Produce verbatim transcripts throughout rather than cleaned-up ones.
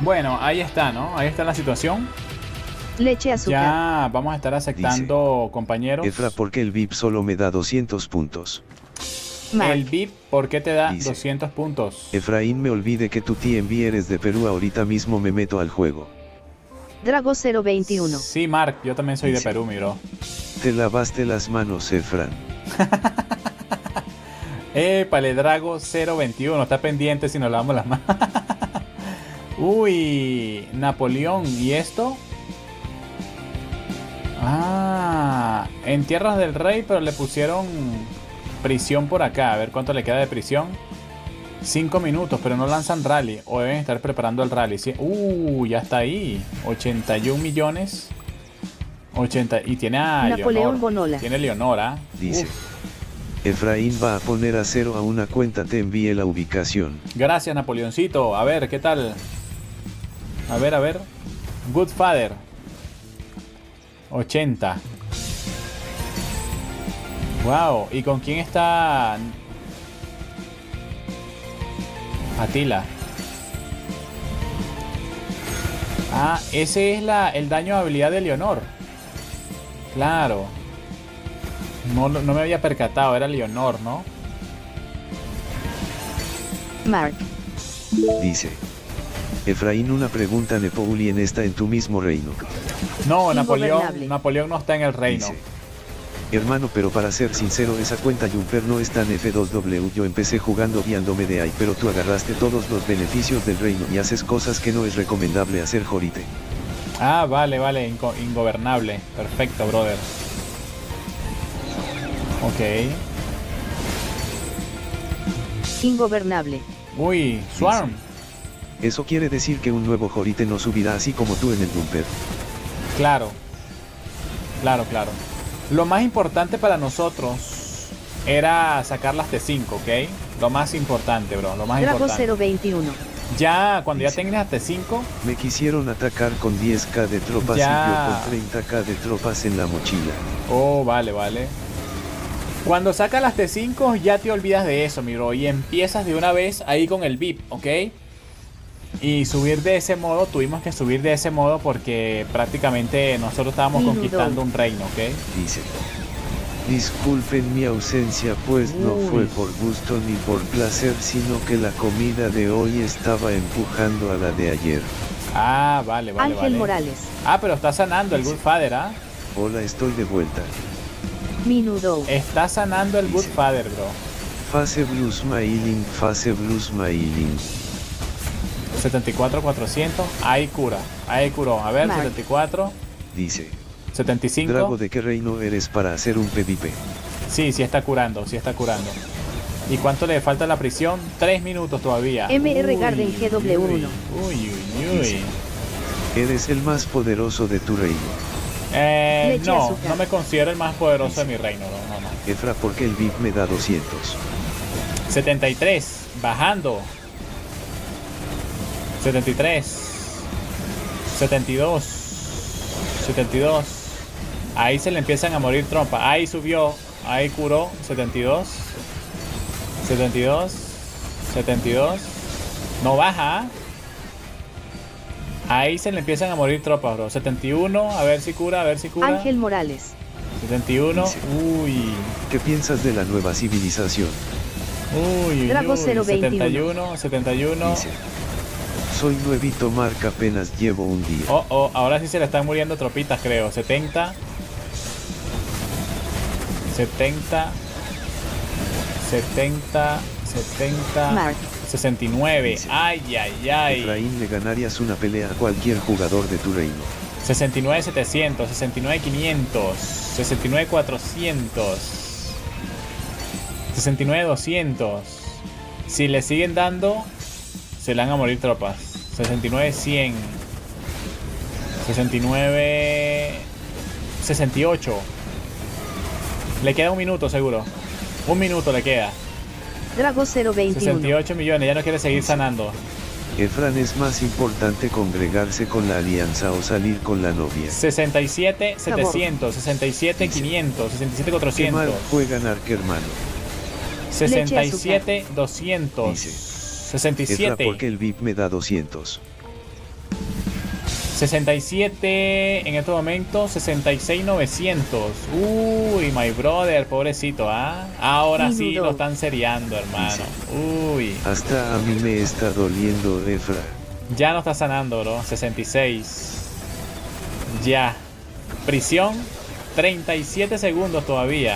Bueno, ahí está, ¿no? Ahí está la situación. Leche azúcar. Ya vamos a estar aceptando, Dice, compañeros. Efra, porque el V I P solo me da doscientos puntos. Mark. El V I P, ¿por qué te da Dice, doscientos puntos? Efraín, me olvide que tu T M V eres de Perú, ahorita mismo me meto al juego. Drago cero veintiuno. Sí, Mark, yo también soy Dice, de Perú, mi bro. Te lavaste las manos, Efran. Épale, Drago cero veintiuno, está pendiente si nos lavamos las manos. Uy, Napoleón, ¿y esto? Ah, en Tierras del Rey, pero le pusieron prisión por acá. A ver cuánto le queda de prisión. cinco minutos, pero no lanzan rally. O deben estar preparando el rally. ¿Sí? Uh, ya está ahí. ochenta y un millones. ochenta. Y tiene a Napoleón Leonor. Bonola. Tiene Leonora. Dice, Uf. Efraín va a poner a cero a una cuenta, te envíe la ubicación. Gracias, Napoleoncito. A ver, ¿qué tal? A ver, a ver. Good Father. ochenta. Wow. ¿Y con quién está? Atila. Ah, ese es la, el daño de habilidad de Leonor. Claro. No, no me había percatado, era Leonor, ¿no? Mark. Dice, Efraín, una pregunta, Napoleón está en tu mismo reino. No, Napoleón, Ingobernable. Napoleón no está en el reino. Dice, hermano, pero para ser sincero, esa cuenta Jumper no está en F dos W. Yo empecé jugando guiándome de ahí, pero tú agarraste todos los beneficios del reino y haces cosas que no es recomendable hacer, Jorite. Ah, vale, vale, ingo- ingobernable. Perfecto, brother. Ok. Ingobernable. Uy, Swarm. Eso quiere decir que un nuevo Jorite no subirá así como tú en el Jumper. Claro. Claro, claro. Lo más importante para nosotros era sacar las T cinco, ¿ok? Lo más importante, bro. Lo más Drago importante. cero veintiuno. Ya, cuando ya Dice, tengas las T cinco, me quisieron atacar con diez K de tropas Ya. y yo con treinta K de tropas en la mochila. oh, vale, vale. Cuando sacas las T cinco ya te olvidas de eso, mi bro. Y empiezas de una vez ahí con el V I P, ¿ok? Y subir de ese modo, tuvimos que subir de ese modo porque prácticamente nosotros estábamos Minudo. conquistando un reino, ¿ok? Dice, disculpen mi ausencia, pues no Uy. fue por gusto ni por placer, sino que la comida de hoy estaba empujando a la de ayer. Ah, vale, vale, Ángel vale. Morales. Ah, pero está sanando el Good Father, ¿ah? Hola, estoy de vuelta. Minudo. Está sanando el Good Dice. Father, bro. Fase Blue Smiling, Fase Blue Smiling. setenta y cuatro cuatrocientos. Ahí cura. Ahí curó. A ver, Mark. setenta y cuatro. Dice, setenta y cinco. Drago, ¿de qué reino eres para hacer un PvP? Sí, sí está curando, sí está curando. ¿Y cuánto le falta a la prisión? Tres minutos todavía. M R Uy, Garden G W uno. Uy, uy, uy. Dice, eres el más poderoso de tu reino. Eh, Leche no, azúcar. no me considero el más poderoso de mi reino, no, no, no. Efra, porque el V I P me da doscientos. setenta y tres, bajando. setenta y tres. setenta y dos. setenta y dos. Ahí se le empiezan a morir trompas. Ahí subió, ahí curó. setenta y dos. setenta y dos. setenta y dos. No baja. ¿ah? Ahí se le empiezan a morir tropas, bro. setenta y uno, a ver si cura, a ver si cura. Ángel Morales. setenta y uno. Dice. Uy. ¿Qué piensas de la nueva civilización? Uy, uy, Drago uy. cero veintiuno. setenta y uno, setenta y uno. Dice, soy nuevito, marca, apenas llevo un día. Oh, oh, ahora sí se le están muriendo tropitas, creo. setenta. setenta. setenta. setenta. Mark. sesenta y nueve. Dice. Ay, ay, ay. Efraín, le ganarías una pelea a cualquier jugador de tu reino. sesenta y nueve setecientos. sesenta y nueve quinientos. sesenta y nueve cuatrocientos. sesenta y nueve doscientos. Si le siguen dando, se le van a morir tropas. sesenta y nueve cien. sesenta y nueve sesenta y ocho. Le queda un minuto seguro. Un minuto le queda. Drago cero sesenta y veintiuno. ocho millones. Ya no quiere seguir sanando. Efran, es más importante congregarse con la alianza o salir con la novia. sesenta y siete setecientos. sesenta y siete quinientos. sesenta y siete Qué cuatrocientos. mal juegan, hermano. sesenta y siete doscientos. Dice. sesenta y Efra, siete. porque el V I P me da doscientos. sesenta y siete en estos momentos, sesenta y seis novecientos. Uy, my brother, pobrecito, ¿ah? Ahora sí Minudo. lo están seriando, hermano. Uy, Hasta a mí me está doliendo, Efra. ya no está sanando, bro. sesenta y seis. Ya. Prisión, treinta y siete segundos todavía.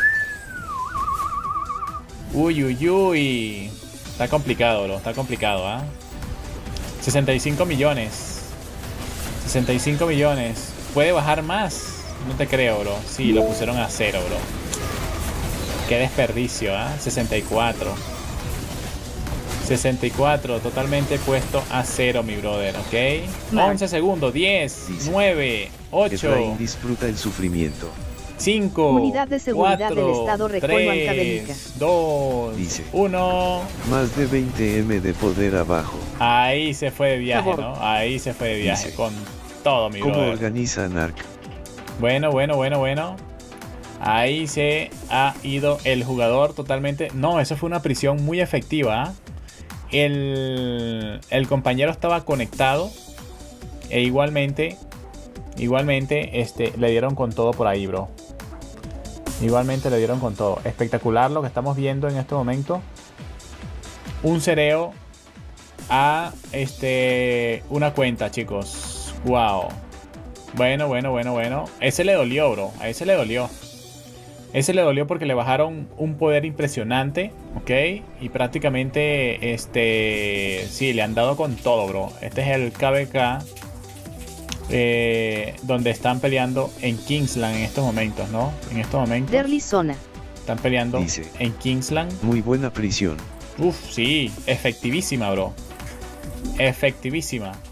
Uy, uy, uy. Está complicado, bro. Está complicado, ¿ah? sesenta y cinco millones. sesenta y cinco millones. ¿Puede bajar más? No te creo, bro. Sí, lo pusieron a cero, bro. Qué desperdicio, ¿ah? sesenta y cuatro. sesenta y cuatro, totalmente puesto a cero, mi brother, ¿ok? Mark. once segundos, diez, Dice. nueve, ocho, Efraín disfruta el sufrimiento. cinco, Unidad de Seguridad cuatro, del Estado Recolmo Ancabelica. tres, dos, Dice. uno. Más de veinte eme de poder abajo. Ahí se fue de viaje, Favor. ¿no? Ahí se fue de viaje Dice. con todo, mi ¿Cómo brother. organiza Narc? Bueno, bueno, bueno, bueno. Ahí se ha ido el jugador totalmente. No, eso fue una prisión muy efectiva. ¿Ah? El, el compañero estaba conectado. E igualmente, igualmente, este, le dieron con todo por ahí, bro. Igualmente le dieron con todo. Espectacular lo que estamos viendo en este momento. Un cereo a este, una cuenta, chicos. Wow. Bueno, bueno, bueno, bueno. Ese le dolió, bro. A ese le dolió. Ese le dolió porque le bajaron un poder impresionante, ¿ok? Y prácticamente, este... sí, le han dado con todo, bro. Este es el K B K. Eh, donde están peleando en Kingsland en estos momentos, ¿no? En estos momentos. Derly Zona. Están peleando Dice. en Kingsland. Muy buena prisión. Uf, sí. Efectivísima, bro. Efectivísima.